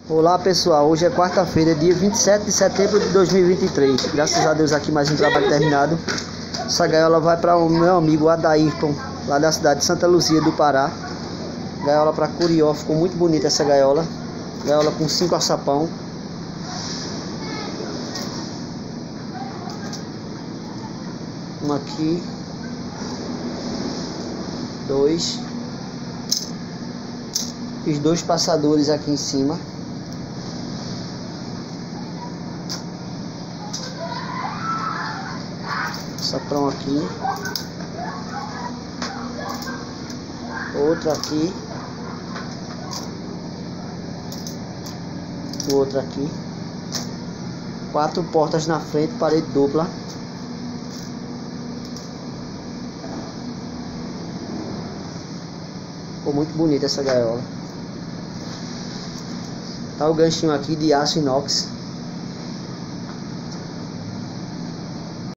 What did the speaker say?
Olá pessoal, hoje é quarta-feira, dia 27 de setembro de 2023. Graças a Deus aqui mais um trabalho terminado. Essa gaiola vai para o meu amigo Adairton, lá da cidade de Santa Luzia do Pará. Gaiola para curió, ficou muito bonita essa gaiola. Gaiola com 5 açapão. Um aqui. 2. Fiz 2 passadores aqui em cima. Açapão aqui. Outro aqui. Outro aqui. 4 portas na frente, parede dupla. Ficou muito bonita essa gaiola. Tá o ganchinho aqui de aço inox.